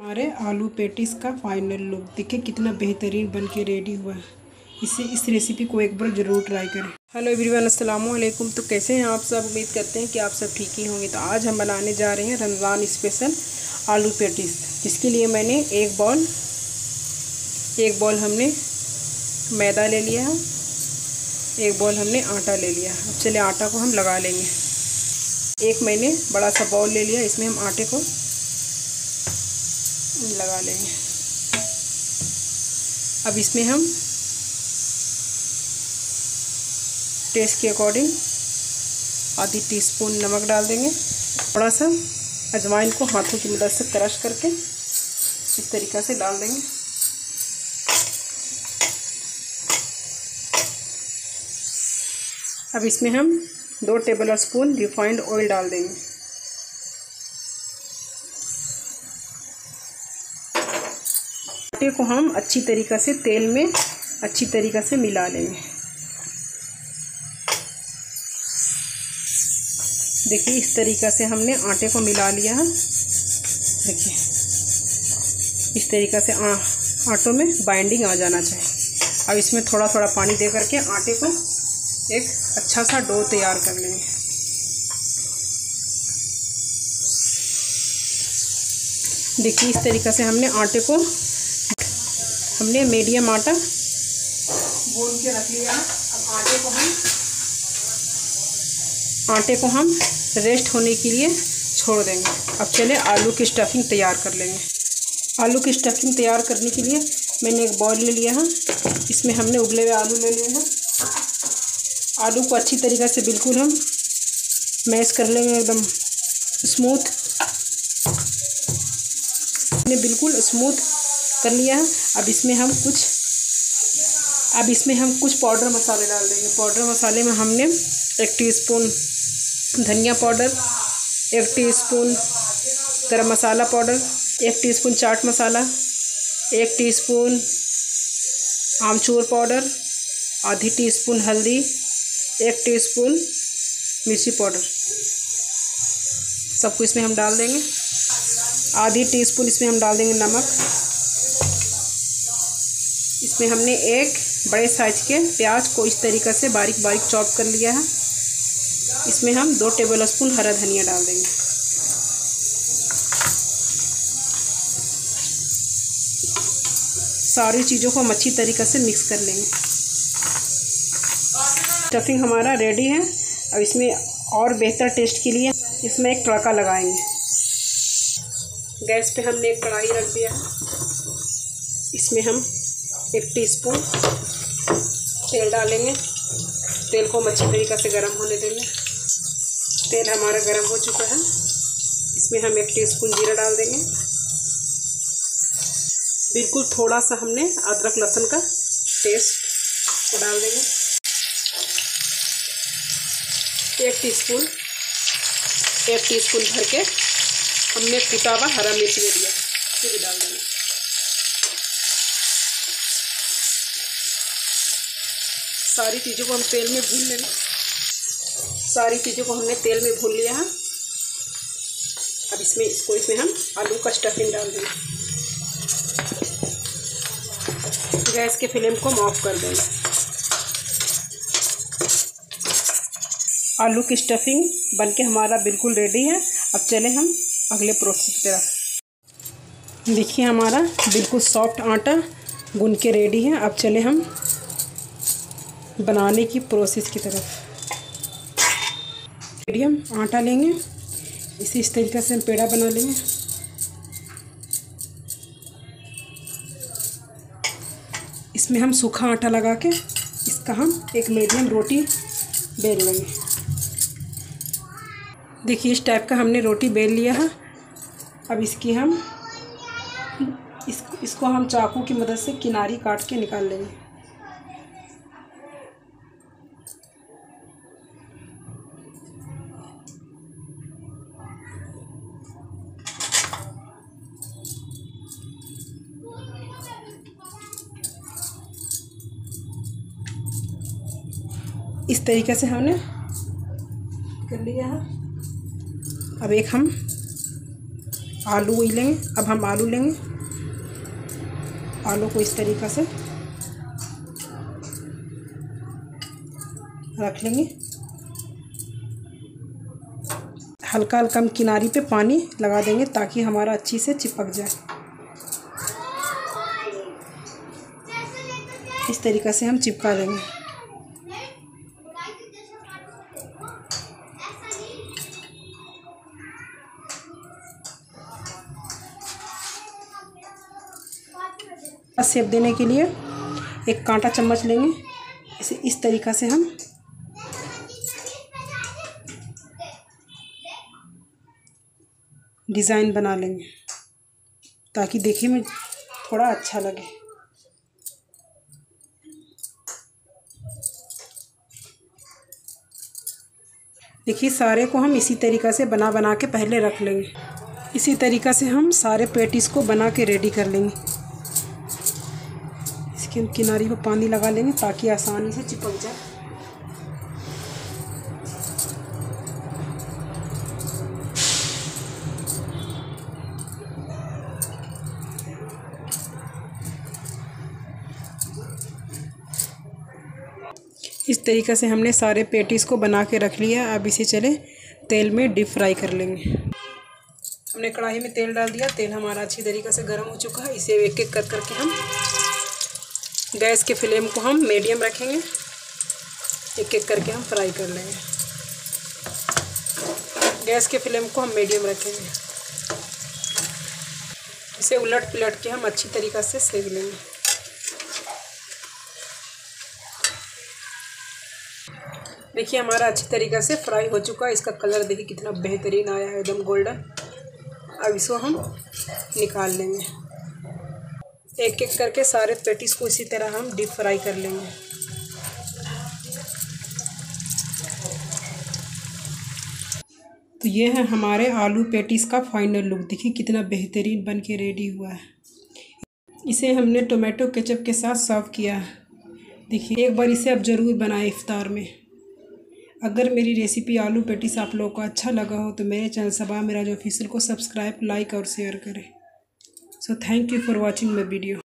हमारे आलू पेटीज का फाइनल लुक देखिए कितना बेहतरीन बन के रेडी हुआ है। इस रेसिपी को एक बार ज़रूर ट्राई करें। हेलो एवरीवन, अस्सलाम वालेकुम। तो कैसे हैं आप सब? उम्मीद करते हैं कि आप सब ठीक ही होंगे। तो आज हम बनाने जा रहे हैं रमज़ान स्पेशल आलू पेटीज। इसके लिए मैंने एक बॉल हमने मैदा ले लिया है, एक बॉल हमने आटा ले लिया। अब चलिए आटा को हम लगा लेंगे। एक मैंने बड़ा सा बॉल ले लिया, इसमें हम आटे को लगा लेंगे। अब इसमें हम टेस्ट के अकॉर्डिंग आधी टीस्पून नमक डाल देंगे। थोड़ा सा अजवाइन को हाथों की मदद से क्रश करके इस तरीक़े से डाल देंगे। अब इसमें हम 2 टेबल स्पून रिफाइंड ऑयल डाल देंगे। आटे को हम अच्छी तरीक़ा से तेल में अच्छी तरीक़ा से मिला लेंगे। देखिए इस तरीक़ा से हमने आटे को मिला लिया है। देखिए इस तरीक़ा से आटों में बाइंडिंग आ जाना चाहिए। अब इसमें थोड़ा थोड़ा पानी दे करके आटे को एक अच्छा सा डो तैयार कर लेंगे। देखिए इस तरीक़ा से हमने आटे को मीडियम आटा गूंद के रख लिया। अब आटे को हम रेस्ट होने के लिए छोड़ देंगे। अब चले आलू की स्टफिंग तैयार कर लेंगे। आलू की स्टफिंग तैयार करने के लिए मैंने एक बॉल ले लिया है, इसमें हमने उबले हुए आलू ले लिए हैं। आलू को अच्छी तरीक़े से बिल्कुल हम मैश कर लेंगे, एकदम स्मूथ। हमने बिल्कुल स्मूथ कर लिया है। अब इसमें हम कुछ पाउडर मसाले डाल देंगे। पाउडर मसाले में हमने 1 टीस्पून धनिया पाउडर, 1 टीस्पून गरम मसाला पाउडर, 1 टीस्पून चाट मसाला, 1 टीस्पून आमचूर पाउडर, आधी टीस्पून हल्दी, 1 टीस्पून मिर्ची पाउडर, सबको इसमें हम डाल देंगे। आधी टीस्पून इसमें हम डाल देंगे नमक। इसमें हमने एक बड़े साइज के प्याज को इस तरीक़े से बारीक बारीक चॉप कर लिया है। इसमें हम 2 टेबल स्पून हरा धनिया डाल देंगे। सारी चीज़ों को हम अच्छी तरीक़े से मिक्स कर लेंगे। स्टफिंग हमारा रेडी है। अब इसमें और बेहतर टेस्ट के लिए इसमें एक तड़का लगाएंगे। गैस पे हमने एक कढ़ाई रख दिया है। इसमें हम 1 टीस्पून तेल डालेंगे। तेल को हम अच्छी तरीक़े से गर्म होने देंगे। तेल हमारा गर्म हो चुका है। इसमें हम 1 टीस्पून जीरा डाल देंगे। बिल्कुल थोड़ा सा हमने अदरक लहसुन का पेस्ट को डाल देंगे। 1 टीस्पून भर के हमने कुटा हुआ हरा मिर्च ले लिया, इसे भी डाल देंगे। सारी चीज़ों को हम तेल में भून लेंगे। सारी चीज़ों को हमने तेल में भून लिया है। अब इसमें हम आलू का स्टफिंग डाल देंगे। गैस के फ्लेम को हम ऑफ कर देंगे। आलू की स्टफिंग बनके हमारा बिल्कुल रेडी है। अब चले हम अगले प्रोसेस की तरफ। देखिए हमारा बिल्कुल सॉफ्ट आटा गूंद के रेडी है। अब चले हम बनाने की प्रोसेस की तरफ। मीडियम आटा लेंगे, इस तरीक़े से हम पेड़ा बना लेंगे। इसमें हम सूखा आटा लगा के इसका हम एक मीडियम रोटी बेल लेंगे। देखिए इस टाइप का हमने रोटी बेल लिया है। अब इसको हम चाकू की मदद से किनारी काट के निकाल लेंगे। इस तरीक़े से हमने कर लिया है। अब एक हम आलू वही लेंगे। अब हम आलू लेंगे, आलू को इस तरीक़ा से रख लेंगे। हल्का हल्का हम किनारी पे पानी लगा देंगे ताकि हमारा अच्छी से चिपक जाए। इस तरीक़ा से हम चिपका देंगे। शेप देने के लिए एक कांटा चम्मच लेंगे, इसे इस तरीक़ा से हम डिज़ाइन बना लेंगे ताकि देखने में थोड़ा अच्छा लगे। देखिए सारे को हम इसी तरीक़ा से बना के पहले रख लेंगे। इसी तरीक़ा से हम सारे पैटीज़ को बना के रेडी कर लेंगे। इसकी हम किनारी पर पानी लगा लेंगे ताकि आसानी से चिपक जाए। इस तरीक़े से हमने सारे पैटीज़ को बना के रख लिया। अब इसे चले तेल में डीप फ्राई कर लेंगे। हमने कढ़ाई में तेल डाल दिया, तेल हमारा अच्छी तरीक़े से गर्म हो चुका है। इसे एक एक कर करके हम गैस के फ्लेम को हम मीडियम रखेंगे, एक एक करके हम फ्राई कर लेंगे। गैस के फ्लेम को हम मीडियम रखेंगे। इसे उलट पुलट के हम अच्छी तरीक़े से सेक लेंगे। देखिए हमारा अच्छी तरीक़े से फ्राई हो चुका है। इसका कलर देखिए कितना बेहतरीन आया है, एकदम गोल्डन। अब इसको हम निकाल लेंगे। एक एक करके सारे पैटीज़ को इसी तरह हम डीप फ्राई कर लेंगे। तो ये है हमारे आलू पैटीज़ का फाइनल लुक। देखिए कितना बेहतरीन बन के रेडी हुआ है। इसे हमने टोमेटो केचप के साथ सर्व किया है। देखिए एक बार इसे आप ज़रूर बनाएं इफ्तार में। अगर मेरी रेसिपी आलू पैटीज़ आप लोगों को अच्छा लगा हो तो मेरे चैनल सबा मेराज ऑफिशियल को सब्सक्राइब, लाइक और शेयर करें। So thank you for watching my video.